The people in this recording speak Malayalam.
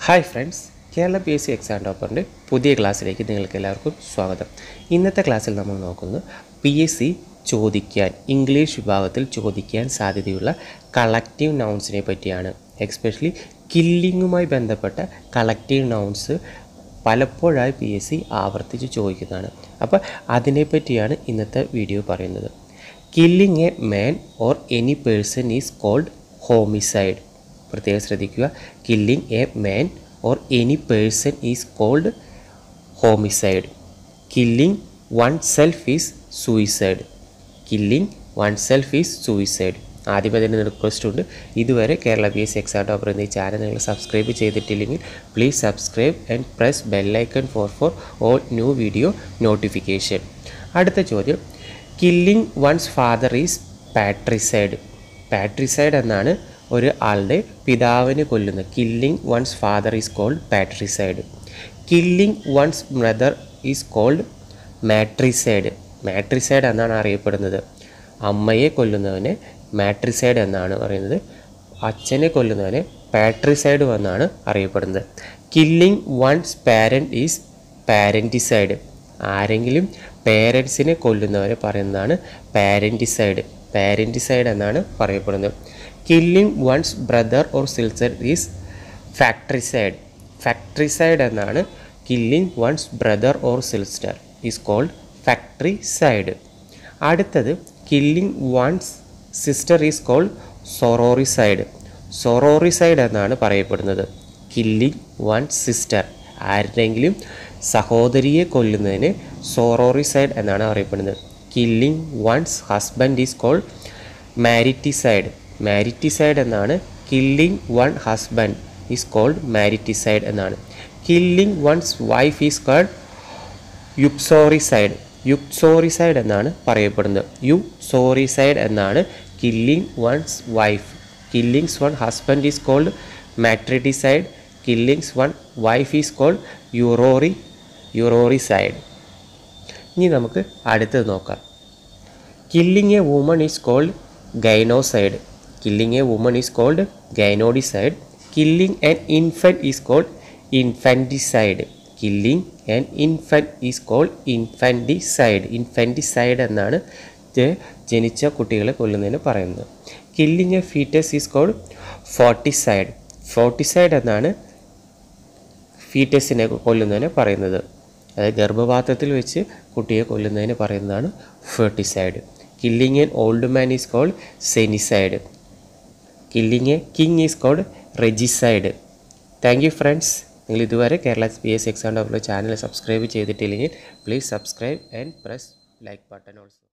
Hi friends, Kerala P S C exam ടോപ്പറിൻ്റെ പുതിയ ക്ലാസ്സിലേക്ക് നിങ്ങൾക്ക് എല്ലാവർക്കും സ്വാഗതം. ഇന്നത്തെ ക്ലാസ്സിൽ നമ്മൾ നോക്കുന്നത് പി എസ് സി ചോദിക്കാൻ ഇംഗ്ലീഷ് വിഭാഗത്തിൽ ചോദിക്കാൻ സാധ്യതയുള്ള കളക്റ്റീവ് നൗൺസിനെ പറ്റിയാണ്. എക്സ്പെഷ്യലി കില്ലിങ്ങുമായി ബന്ധപ്പെട്ട കളക്റ്റീവ് നൗൺസ് പലപ്പോഴായി പി എസ് സി ആവർത്തിച്ച് ചോദിക്കുന്നതാണ്. അപ്പോൾ അതിനെപ്പറ്റിയാണ് ഇന്നത്തെ വീഡിയോ പറയുന്നത്. Killing a man or any person is called homicide. പ്രത്യേകം ശ്രദ്ധിക്കുക, killing a man or any person is called homicide. Killing oneself is suicide. Killing oneself is suicide. ആദ്യമേ തന്നെ റിക്വസ്റ്റ് ഉണ്ട്, ഇതുവരെ Kerala P S C exam topper എന്ന ഈ ചാനൽ നിങ്ങൾ സബ്സ്ക്രൈബ് ചെയ്തിട്ടില്ലെങ്കിൽ please subscribe and press bell icon for all new video notification. അടുത്ത ചോദ്യം, killing one's father is patricide. Patricide എന്നാണ് ഒരു ആളുടെ പിതാവിനെ കൊല്ലുന്നത്. Killing one's father is called patricide. Killing one's brother is called matricide. Matricide എന്നാണ് അറിയപ്പെടുന്നത്. അമ്മയെ കൊല്ലുന്നവനെ മാട്രിസൈഡ് എന്നാണ് പറയുന്നത്. അച്ഛനെ കൊല്ലുന്നവനെ പാട്രിസൈഡ് എന്നാണ് അറിയപ്പെടുന്നത്. Killing one's parent is parenticide. ആരെങ്കിലും പേരൻസിനെ കൊല്ലുന്നവരെ പറയുന്നതാണ് പാരൻറ്റിസൈഡ്. പാരൻറ്റിസൈഡ് എന്നാണ് പറയപ്പെടുന്നത്. Killing one's brother or sister is fratricide. Fratricide എന്നാണ് killing one's brother or sister is called fratricide. അടുത്തത്, killing one's sister is called sororicide. Sororicide എന്നാണ് പറയപ്പെടുന്നത്. കില്ലിങ് വൺസ് സിസ്റ്റർ, ആരുടെയെങ്കിലും സഹോദരിയെ കൊല്ലുന്നതിന് സൊറോറിസൈഡ് എന്നാണ് അറിയപ്പെടുന്നത്. Killing one's husband is called mariticide. Mariticide എന്നാണ്. Killing one husband is called mariticide എന്നാണ്. Killing one's wife is called uxoricide. Uxoricide എന്നാണ് പറയപ്പെടുന്നത്. യുപ്സോറിസൈഡ് എന്നാണ് killing one's wife. Killings one husband is called mariticide. Killings one wife is called uxoricide. ഇനി നമുക്ക് അടുത്തത് നോക്കാം. Killing a woman is called gynocide. Killing a woman is called gynoticide. Killing an infant is called infanticide. Killing an infant is called infanticide. Infanticide എന്നാണ് ജനിച്ച കുട്ടികളെ കൊല്ലുന്നതിന് പറയുന്നത്. Killing a fetus is called foeticide. Foeticide എന്നാണ് ഫീറ്റസിനെ കൊല്ലുന്നതിന് പറയുന്നത്. അതായത് ഗർഭപാത്രത്തിൽ വെച്ച് കുട്ടിയെ കൊല്ലുന്നതിന് പറയുന്നതാണ് feticide. Killing an old man is called senicide. Killing a king is called regicide. Thank you friends. നിങ്ങൾ ഇതുവരെ Kerala P S C exam ടോപ്പറിൻ്റെ ചാനൽ സബ്സ്ക്രൈബ് ചെയ്തിട്ടില്ലെങ്കിൽ please subscribe and press like button also.